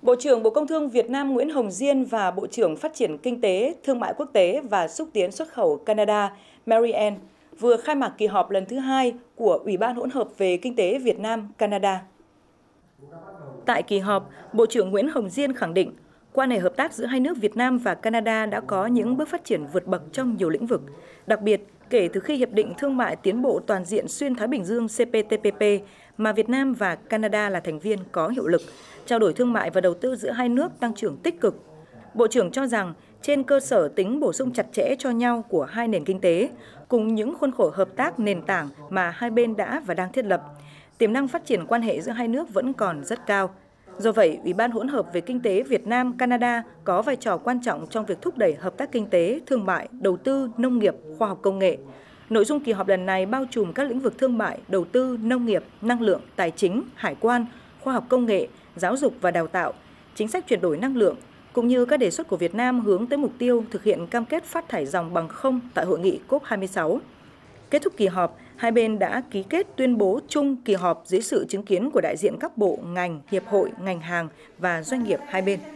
Bộ trưởng Bộ Công Thương Việt Nam Nguyễn Hồng Diên và Bộ trưởng Phát triển Kinh tế, Thương mại Quốc tế và Xúc tiến xuất khẩu Canada Mary Ann vừa khai mạc kỳ họp lần thứ 2 của Ủy ban hỗn hợp về Kinh tế Việt Nam-Canada. Tại kỳ họp, Bộ trưởng Nguyễn Hồng Diên khẳng định, quan hệ hợp tác giữa hai nước Việt Nam và Canada đã có những bước phát triển vượt bậc trong nhiều lĩnh vực. Đặc biệt, kể từ khi Hiệp định Thương mại Tiến bộ Toàn diện Xuyên Thái Bình Dương CPTPP mà Việt Nam và Canada là thành viên có hiệu lực, trao đổi thương mại và đầu tư giữa hai nước tăng trưởng tích cực. Bộ trưởng cho rằng, trên cơ sở tính bổ sung chặt chẽ cho nhau của hai nền kinh tế, cùng những khuôn khổ hợp tác nền tảng mà hai bên đã và đang thiết lập, tiềm năng phát triển quan hệ giữa hai nước vẫn còn rất cao. Do vậy, Ủy ban hỗn hợp về Kinh tế Việt Nam-Canada có vai trò quan trọng trong việc thúc đẩy hợp tác kinh tế, thương mại, đầu tư, nông nghiệp, khoa học công nghệ. Nội dung kỳ họp lần này bao trùm các lĩnh vực thương mại, đầu tư, nông nghiệp, năng lượng, tài chính, hải quan, khoa học công nghệ, giáo dục và đào tạo, chính sách chuyển đổi năng lượng, cũng như các đề xuất của Việt Nam hướng tới mục tiêu thực hiện cam kết phát thải ròng bằng không tại hội nghị COP26. Kết thúc kỳ họp, hai bên đã ký kết tuyên bố chung kỳ họp dưới sự chứng kiến của đại diện các bộ, ngành, hiệp hội, ngành hàng và doanh nghiệp hai bên.